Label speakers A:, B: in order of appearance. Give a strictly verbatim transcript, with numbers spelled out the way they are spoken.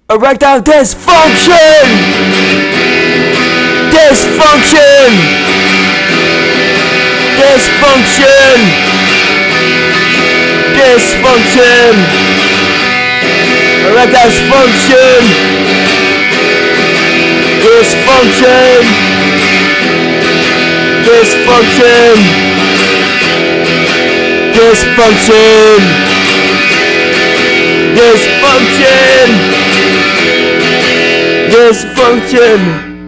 A: Erectile dysfunction! Dysfunction! Dysfunction! Dysfunction! Erectile dysfunction! Dysfunction! Dysfunction! Dysfunction! Dysfunction! Dysfunction!